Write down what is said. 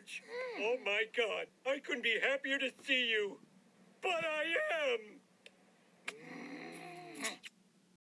much. Oh my God, I couldn't be happier to see you. But I am.